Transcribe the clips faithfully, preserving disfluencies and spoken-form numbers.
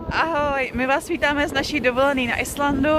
Ahoj, my vás vítáme z naší dovolené na Islandu.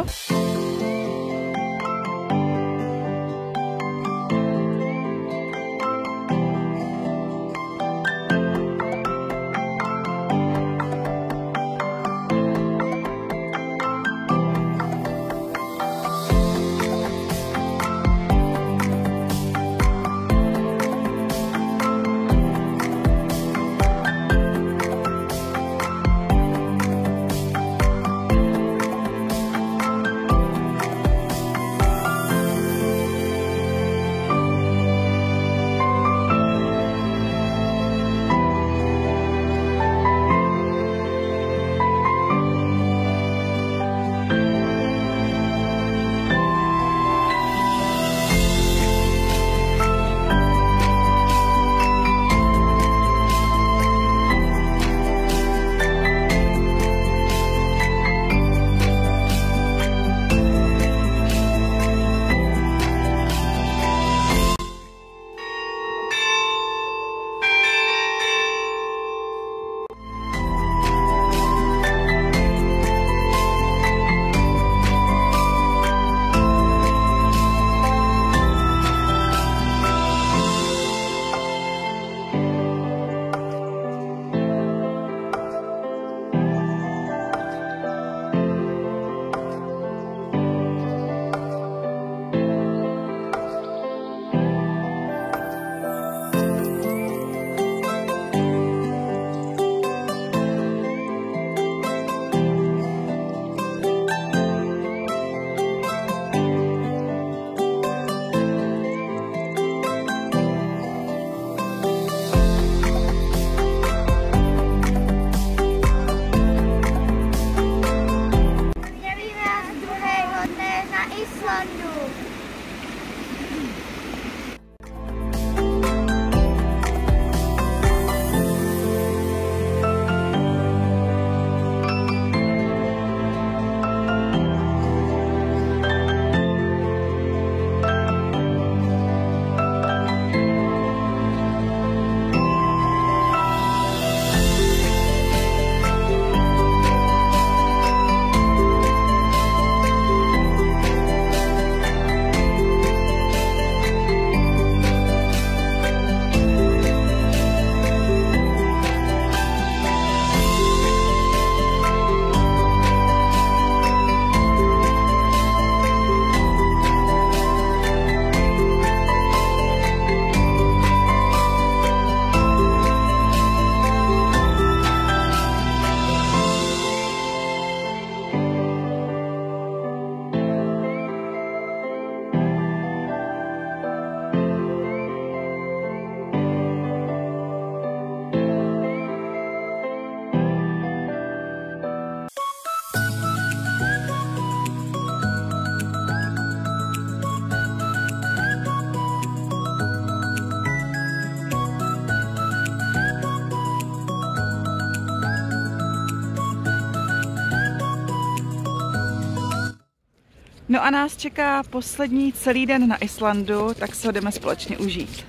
No a nás čeká poslední celý den na Islandu, tak se ho jdeme společně užít.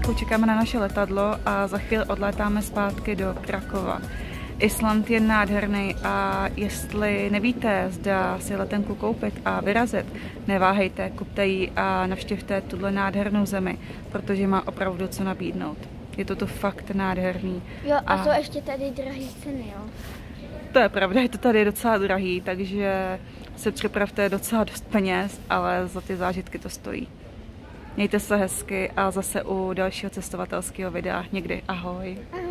Moníkou čekáme na naše letadlo a za chvíli odlétáme zpátky do Krakova. Island je nádherný a jestli nevíte, zda si letenku koupit a vyrazit, neváhejte, kupte ji a navštivte tuhle nádhernou zemi, protože má opravdu co nabídnout. Je to tu fakt nádherný. Jo, a, a to ještě tady drahý ceny, jo? To je pravda, je to tady docela drahý, takže se připravte docela dost peněz, ale za ty zážitky to stojí. Mějte se hezky a zase u dalšího cestovatelského videa někdy. Ahoj. Ahoj.